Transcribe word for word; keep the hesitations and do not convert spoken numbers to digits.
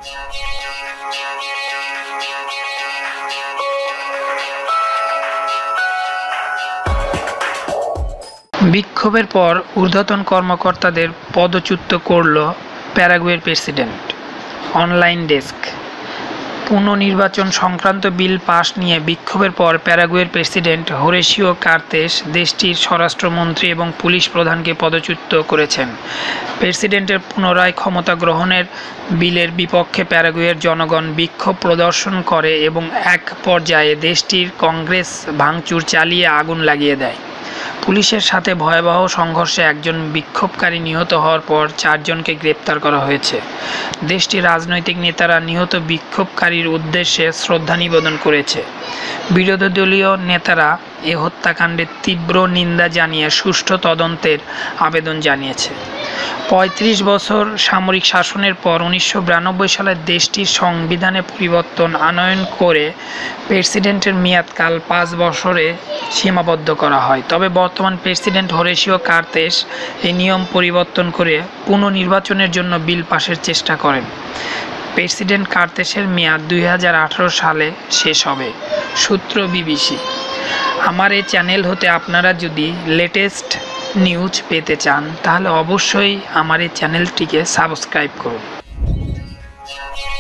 বিক্ষোভের পর ঊর্ধ্বতন কর্মকর্তাদের পদচ্যুত করল প্যারাগুয়ের প্রেসিডেন্ট। Online desk. পুনর্নির্বাচন সংক্রান্ত বিল পাশ নিয়ে বিক্ষোভের পর প্যারাগুয়ের প্রেসিডেন্ট হোরেসিও কার্তেস দেশটির স্বরাষ্ট্রমন্ত্রী এবং পুলিশ প্রধানকে পদচ্যুত করেছেন। প্রেসিডেন্টের পুনরায় ক্ষমতা গ্রহণের বিলের বিপক্ষে প্যারাগুয়ের জনগণ বিক্ষোভ প্রদর্শন করে এবং এক পর্যায়ে দেশটির কংগ্রেস ভাঙচুর চালিয়ে আগুন লাগিয়ে দেয়। পুলিশের সাথে ভয়াবহ সংঘর্ষে একজন বিক্ষোভকারী নিহত হওয়ার পর চারজনকে গ্রেপ্তার করা হয়েছে। দেশটির রাজনৈতিক নেতারা নিহত বিক্ষোভকারীর উদ্দেশ্যে শ্রদ্ধা নিবেদন করেছে। বিরোধী দলীয় নেতারা এ হত্যাকাণ্ডের তীব্র নিন্দা জানিয়ে সুষ্ঠু তদন্তের আবেদন জানিয়েছে। পঁয়ত্রিশ বছর সামরিক শাসনের পর উনিশশো বিরানব্বই সালে দেশটির সংবিধানে পরিবর্তন আনয়ন করে প্রেসিডেন্টের মেয়াদকাল পাঁচ বছরে সীমাবদ্ধ করা হয়। তবে বর্তমান প্রেসিডেন্ট হোরেসিও কার্তেস এই নিয়ম পরিবর্তন করে পুনর্নির্বাচনের জন্য বিল পাশের চেষ্টা করেন। প্রেসিডেন্ট কার্তেসের মেয়াদ দুই হাজার আঠারো সালে শেষ হবে। সূত্র বিবিসি। আমার এই চ্যানেল হতে আপনারা যদি লেটেস্ট নিউজ পেতে চান তাহলে অবশ্যই আমার এই চ্যানেলটিকে সাবস্ক্রাইব করুন।